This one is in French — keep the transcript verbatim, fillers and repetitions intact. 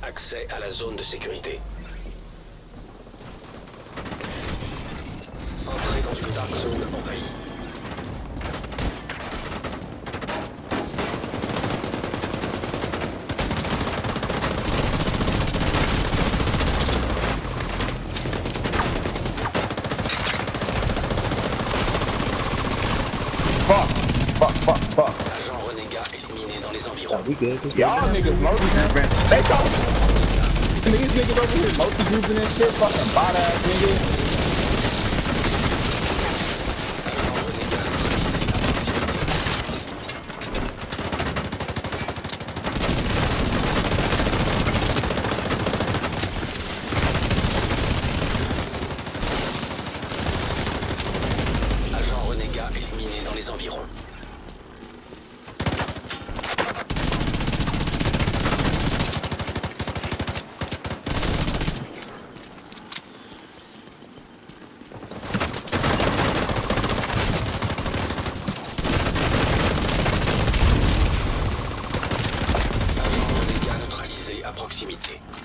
Accès à la zone de sécurité. Entrez dans une dark zone envahie. Fuck, fuck, fuck, fuck. Agent renégat éliminé dans les environs. Oh, we good. We good. Y'all niggas multi-grouping. They talk. Niggas niggas over here multi-grouping and shit. Fucking bot ass niggas. Agent renégat éliminé dans les environs. Agent renégat neutralisé à proximité.